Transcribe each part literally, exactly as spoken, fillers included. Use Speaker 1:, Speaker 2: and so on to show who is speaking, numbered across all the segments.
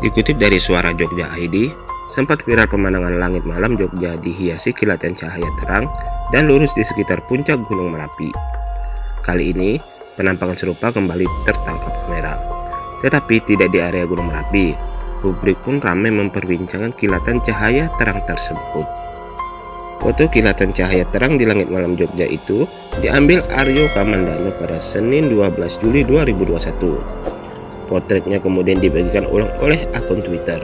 Speaker 1: Dikutip dari Suara Jogja I D, sempat viral pemandangan langit malam Jogja dihiasi kilatan cahaya terang dan lurus di sekitar puncak Gunung Merapi. Kali ini, penampakan serupa kembali tertangkap kamera. Tetapi tidak di area Gunung Merapi. Publik pun ramai memperbincangkan kilatan cahaya terang tersebut. Foto kilatan cahaya terang di langit malam Jogja itu diambil Aryo Kamandano pada Senin dua belas Juli dua ribu dua puluh satu. Potretnya kemudian dibagikan ulang oleh akun Twitter.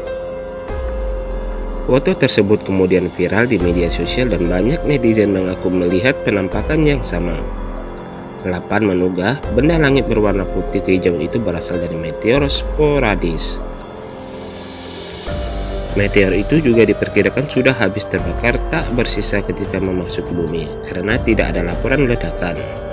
Speaker 1: Foto tersebut kemudian viral di media sosial dan banyak netizen mengaku melihat penampakan yang sama. Lapan menugah benda langit berwarna putih kehijauan itu berasal dari meteor sporadis. Meteor itu juga diperkirakan sudah habis terbakar tak bersisa ketika memasuki bumi karena tidak ada laporan ledakan.